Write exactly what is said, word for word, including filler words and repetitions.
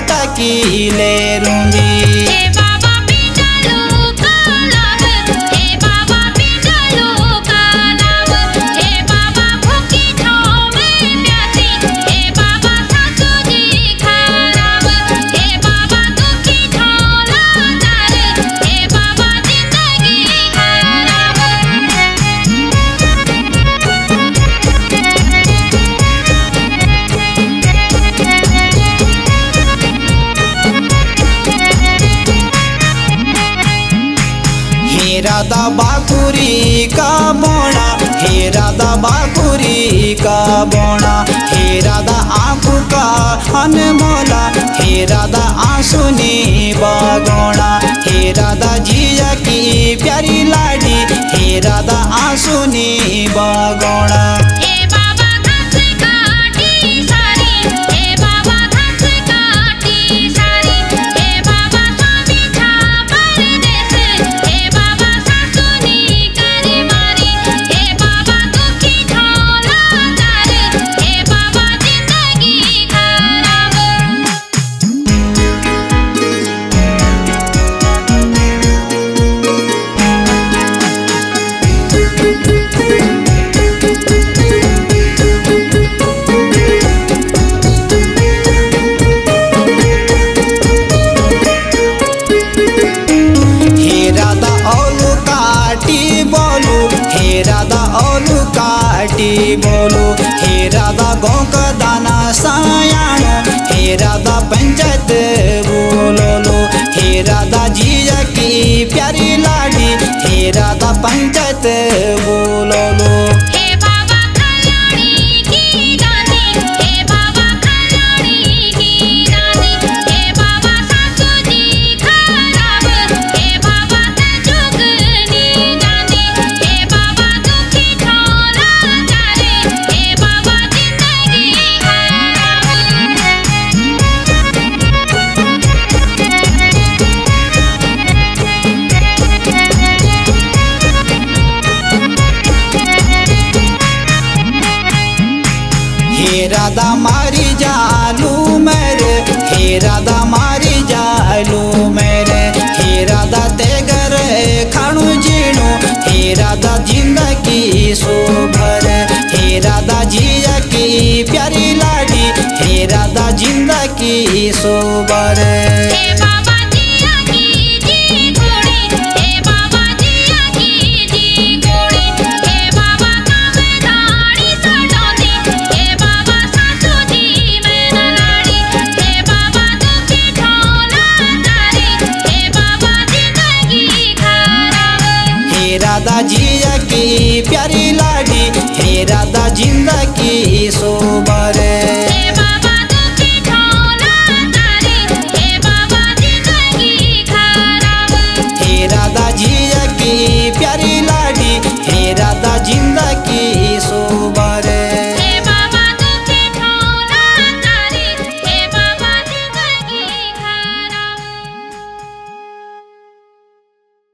भटकी ले रूंगी। हे राधा बाकुरी का बोना, हे राधा बाकुरी का बोना, हे राधा आँखों का अनमोला, हे राधा आंसुनी बगोना, हे राधा जीजा की प्यारी लाडी, हे राधा आंसुनी बगोना। हे राधा ओलू काटी बोलो, हे राधा गाँव का दाना सायानो, हे राधा पंचायत बोलो लो, हे राधा जीजा की प्यारी लाडी, हे राधा पंचायत बोलो लो। हे राधा मारी जालू मेरे, हे राधा मारी जालू मेरे, हे राधा तेगर खाणू जीणू, हे राधा जिंदगी सोभर, हे राधा जीजा की प्यारी लाडी, हे राधा जिंदगी सोभर। राधा जीजा की प्यारी लाडी, हे राधा जिंदगी सोबा।